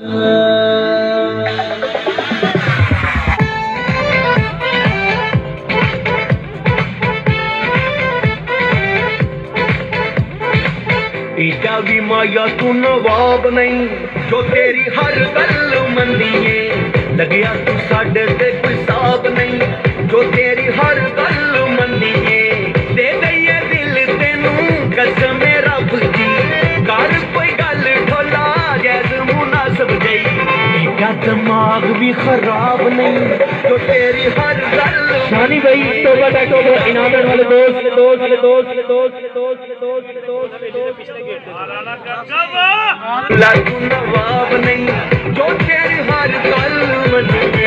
एडा भी माया तू नवाब नहीं जो तेरी हर गल मंदिए, लग्या तू साडे ते कोई साब नहीं जो तेरी हर गल मंदिए। दे दईए दिल तेनू कसम रब दी, कर कोई गल ढोला जैज मुनासब जई। एडा दिमाग भी खराब नहीं जो तेरी हर गल। शानी भाई तोबा टैक्स इनाम वाले दोस्त दोस्त दोस्त दोस्त दोस्त दोस्त दोस्त पिछले गेट तू नवाब नहीं जो तेरी हर गल मंदिए।